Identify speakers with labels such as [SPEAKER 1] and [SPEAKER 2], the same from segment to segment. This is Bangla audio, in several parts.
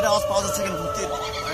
[SPEAKER 1] আওয়াজ পাওয়া যাচ্ছে কেন ভূতের?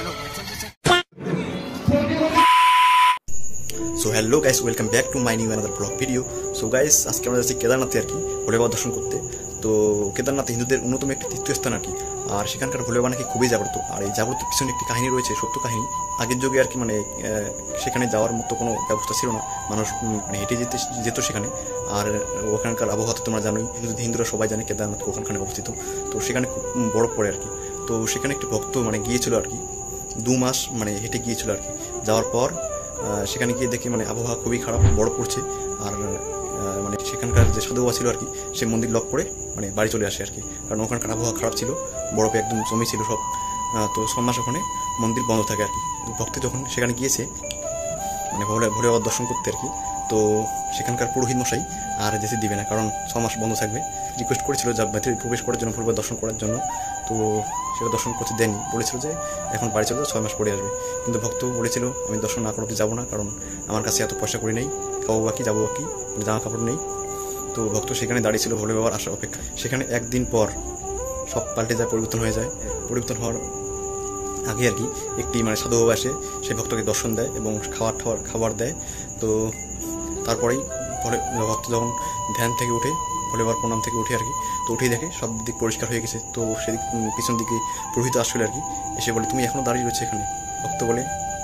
[SPEAKER 1] So hello guys, welcome back to my new another blog video. So guys, আজকে আমরা যাচ্ছি কেদারনাথে আর কি, ভোলে বাবা দর্শন করতে। তো কেদারনাথ হিন্দুদের অন্যতম একটি তীর্থস্থান আর কি, আর সেখানকার ভোলে বাবা নাকি খুবই জাগ্রত। আর এই জাগ্রত পিছনে একটি কাহিনী রয়েছে, সত্য কাহিনী। আগের যুগে আর কি মানে সেখানে যাওয়ার মতো কোনো ব্যবস্থা ছিল না, মানুষ মানে হেঁটে যেত সেখানে। আর ওখানকার আবহাওয়া তো তোমরা জানোই, হিন্দুরা সবাই জানে কেদারনাথ ওখানে অবস্থিত। তো সেখানে খুব বরফ পড়ে আর কি। তো সেখানে একটি ভক্ত মানে গিয়েছিল আর কি, 2 মাস মানে হেঁটে গিয়েছিল আর কি। যাওয়ার পর সেখানে গিয়ে দেখি মানে আবহাওয়া খুবই খারাপ, বরফ পড়ছে। আর মানে সেখানকার যে সাধু বাবা ছিল আর কি, সে মন্দির লক করে মানে বাড়ি চলে আসে আর কি, কারণ ওখানকার আবহাওয়া খারাপ ছিল, বরফে একদম জমি ছিল সব। তো 6 মাস ওখানে মন্দির বন্ধ থাকে আর কি। ভক্তি যখন সেখানে গিয়েছে মানে ভোলে বাবার দর্শন করতে আর কি, তো সেখানকার পুরোহিত মশাই আর যেতে দিবে না, কারণ 6 মাস বন্ধ থাকবে। রিকোয়েস্ট করেছিল যা ভেতরে প্রবেশ করার জন্য, ভোলে বাবার দর্শন করার জন্য। তো সেটা দর্শন করতে দেয়নি, বলেছিল যে এখন বাড়ি চলে যাও, 6 মাস পরে আসবে। কিন্তু ভক্ত বলেছিল আমি দর্শন না করতে যাবো না, কারণ আমার কাছে এত পয়সা করে নেই, খাবো বাকি যাবো বাকি, জামা কাপড় নেই। তো ভক্ত সেখানে দাঁড়িয়েছিল ভোলে বাবার আসার অপেক্ষায়। সেখানে একদিন পর সব পাল্টে যায়, পরিবর্তন হয়ে যায়। পরিবর্তন হওয়ার আগে আর কি একটি মানে সাধু বাবা আসে, সেই ভক্তকে দর্শন দেয় এবং খাবার দেয়। তো তারপরেই ভক্ত যখন ধ্যান থেকে উঠে, ভোলে বাবার প্রণাম থেকে উঠে আর কি, তো উঠেই দেখে সব দিক পরিষ্কার হয়ে গেছে। তো সেদিক পিছন দিকে পুরোহিত আসলে আর কি, এসে বলে তুমি এখনও দাঁড়িয়ে রয়েছে এখানে। ভক্ত বলে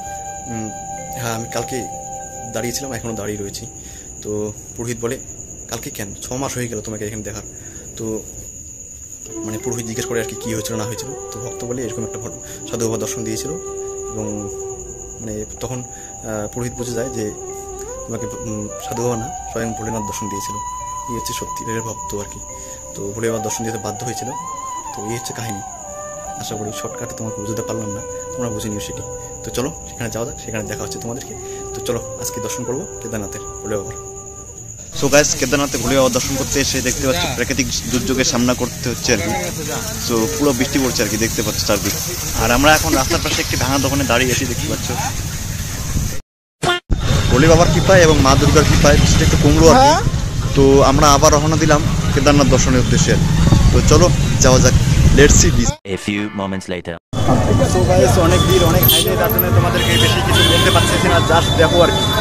[SPEAKER 1] হ্যাঁ আমি কালকে দাঁড়িয়েছিলাম, এখনও দাঁড়িয়ে রয়েছি। তো পুরোহিত বলে কালকে কেন, 6 মাস হয়ে গেল তোমাকে এখানে দেখার। তো মানে পুরোহিত জিজ্ঞেস করে আর কি কী হয়েছিল না হয়েছিল। তো ভক্ত বলে এরকম একটা সাধু বাবা দর্শন দিয়েছিল, এবং মানে তখন পুরোহিত বুঝে যায় যে তোমাকে সাধু বাবা না, স্বয়ং ভোলেনাথ দর্শন দিয়েছিল। এই হচ্ছে সত্যিকারের ভক্ত আর কি। তো ভোলে বাবার দর্শন দিতে বাধ্য হয়েছিল। তো এই হচ্ছে কাহিনী। আশা করি শর্টকাটে তোমাকে বুঝতে পারলাম না, তোমরা বুঝে নিও সেটি। তো চলো সেখানে যাওয়া যাক, সেখানে দেখা হচ্ছে তোমাদেরকে। তো চলো আজকে দর্শন করবো কেদারনাথের ভোলে বাবার। সো গাইস, কেদারনাথে ভোলে বাবার দর্শন করতে এসে দেখতে পাচ্ছি প্রাকৃতিক দুর্যোগের সামনা করতে হচ্ছে আর কি। সো পুরো বৃষ্টি পড়ছে আর কি, দেখতে পাচ্ছি চারদিক। আর আমরা এখন রাস্তার পাশে একটি ভাঙা দোকানে দাঁড়িয়ে আছি, দেখতে পাচ্ছ। ভোলে বাবার কৃপায় এবং মা দুর্গার কৃপায় বৃষ্টিটা একটু কমলো আর কি। তো আমরা আবার রওনা দিলাম কেদারনাথ দর্শনের উদ্দেশ্যে। তো চলো যাওয়া যাক, let's see this.
[SPEAKER 2] A few moments later.
[SPEAKER 1] So guys, অনেক ভিড়, অনেক হাইওয়ে, তার জন্য তোমাদেরকে বেশি কিছু বলতে পারতেছি না, জাস্ট দেখো আর কি।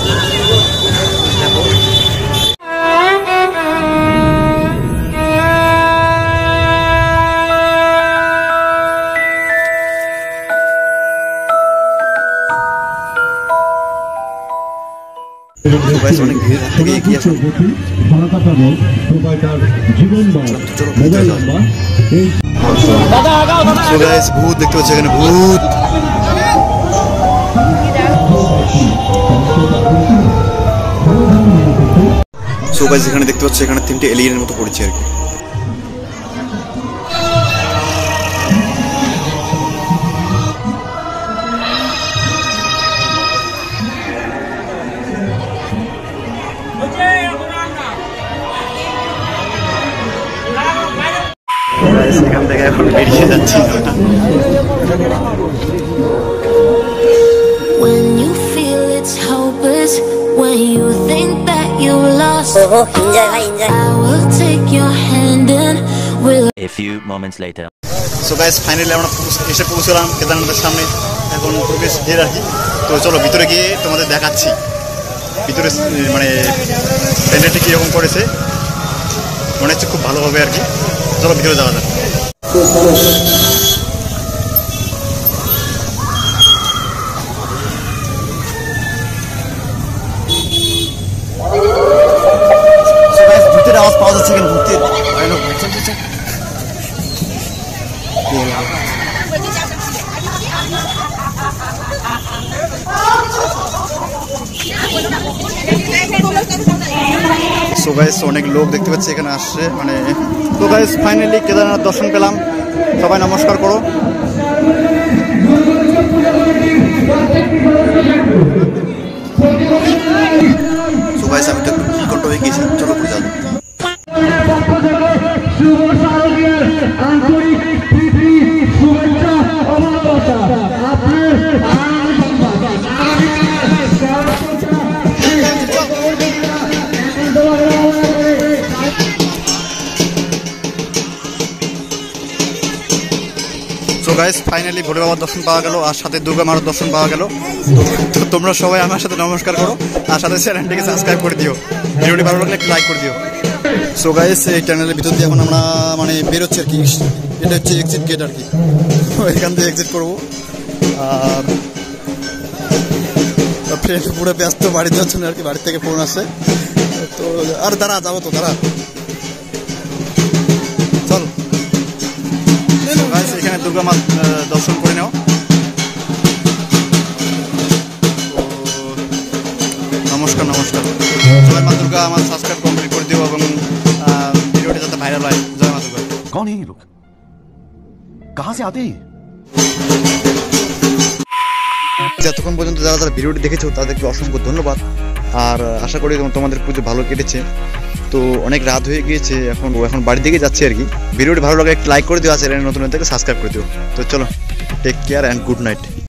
[SPEAKER 1] দেখো অনেক ভিড় থেকে এগিয়ে আসো। ভূত দেখতে পাচ্ছি এখানে, ভূত। সো গাইস, এখানে দেখতে পাচ্ছি এখানে 3টে এলিয়েনের মতো পড়েছে আর কি। এখান থেকে এখন বেরিয়ে যাচ্ছি।
[SPEAKER 3] When you feel it's hopeless, when you think that you lost, I will take your hand and we'll.
[SPEAKER 2] A few moments later.
[SPEAKER 1] So guys, finally আমরা এসে পৌঁছলাম কেদারনাথের সামনে। এখন প্রবেশ গিয়ে আর কি। তো চলো ভিতরে গিয়ে তোমাদের দেখাচ্ছি ভিতরে মানে প্যান্ডেলটি কীরকম করেছে। মনে হচ্ছে খুব ভালো হবে আর কি। চলো ভিতরে যাওয়া যাক। ভূতের আওয়াজ পাওয়া যাচ্ছে কেন ভূতের? সো গাইস, অনেক লোক দেখতে পাচ্ছি এখানে আসছে মানে। তো গাইস, ফাইনালি কেদারনাথ দর্শন পেলাম। সবাই নমস্কার করো। সো গাইস, আমি তো উৎকণ্ঠ হয়ে গেছি, চলো ঘুরে যাবো। সো গাইস ফাইনালি ভোলে বাবার দর্শন পাওয়া গেল আর সাথে দুর্গা মার দর্শন পাওয়া গেল। তো তোমরা সবাই আমার সাথে নমস্কার করো আর সাথে চ্যানেলটিকে সাবস্ক্রাইব করে দিও, ভিডিওটি ভালো লাগলে একটু লাইক করে দিও। সো গাইস এই চ্যানেলের ভিতর দিয়ে এখন আমরা মানে বেরোচ্ছি আর কি, এটা হচ্ছে এক্সিট গেট আর কি, এখান থেকে এক্সিট করবো। আর ফ্রেন্ড পুরো ব্যস্ত বাড়ি যাওয়ার জন্য আর কি, বাড়ি থেকে ফোন আসে। তো আর দাঁড়া যাবো তো দাঁড়া, চল এখানে দুর্গা মা দর্শন করে নাও। নমস্কার নমস্কার, জয় মা দুর্গা। আমার সাবস্ক্রাইব কমপ্লিট করে দিও এবং ভিডিওটি যাতে ভাইরাল হয়। জয় মা দুর্গা।
[SPEAKER 4] कौन है ये लोग, कहां से आते हैं?
[SPEAKER 1] যতক্ষণ পর্যন্ত যারা যারা ভিডিওটি দেখেছো তাদেরকে অসংখ্য ধন্যবাদ। আর আশা করি তোমাদের পুজো ভালো কেটেছে। তো অনেক রাত হয়ে গিয়েছে, এখন বাড়ির দিকে যাচ্ছি আর কি। ভিডিওটি ভালো লাগে একটু লাইক করে দিও, আর চ্যানেল নতুন থেকে সাবস্ক্রাইব করে দিও। তো চলো, take care and good night.